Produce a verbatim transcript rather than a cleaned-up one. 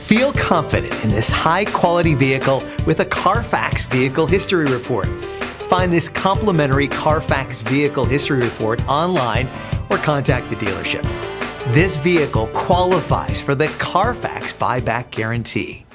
Feel confident in this high-quality vehicle with a Carfax Vehicle History Report. Find this complimentary Carfax Vehicle History Report online or contact the dealership. This vehicle qualifies for the Carfax Buyback Guarantee.